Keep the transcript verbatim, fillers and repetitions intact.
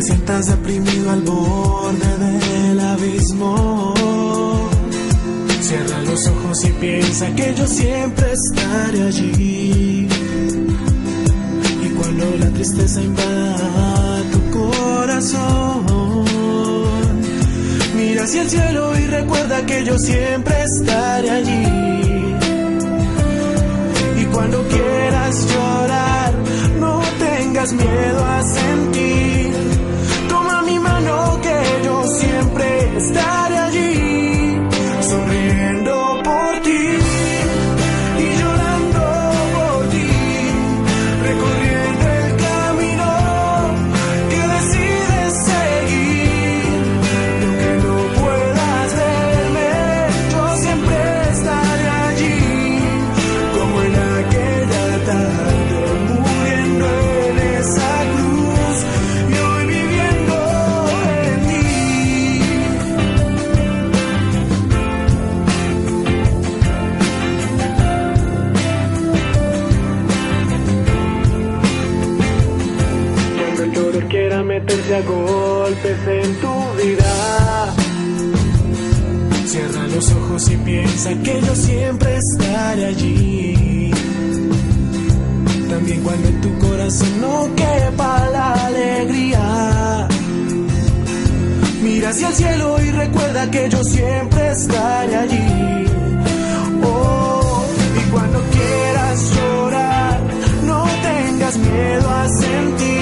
sientas deprimido al borde del abismo, cierra los ojos y piensa que yo siempre estaré allí. Y cuando la tristeza invada tu corazón, mira hacia el cielo y recuerda que yo siempre estaré allí. Y cuando quieras llorar, no tengas miedo a sentir. Toma mi mano que yo siempre estaré allí, sonriendo por ti y llorando por ti, recorriendo el camino que decides seguir. Y aunque no puedas verme, yo siempre estaré allí, como en aquella tarde, muriendo en esa cruz y hoy viviendo en ti. Cuando el dolor quiera meterse a golpes en tu vida, cierra los ojos y piensa que yo siempre estaré allí. También cuando en tu corazón no quepa la alegría, mira hacia el cielo y recuerda que yo siempre estaré allí. Oh, y cuando quieras llorar, no tengas miedo a sentir.